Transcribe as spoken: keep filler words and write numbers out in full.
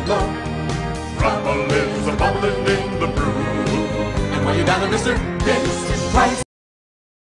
glow. Trouble is a bubbling in the brew. And while you're down there, mister, think twice.